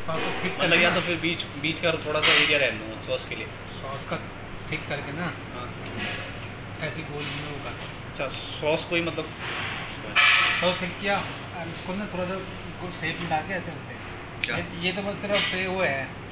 Sauce को thick मतलब या तो फिर बीच बीच का थोड़ा सा एरिया रहने दूँगा सॉस के लिए। सॉस का थिक करके ना हाँ। ऐसी गोल में वो कर। अच्छा सॉस को ही मतलब सॉस थिक किया और इसको ना थोड़ा सा शेप में डाल के ऐसे होते हैं। क्या? ये तो बस तेरा पे वो है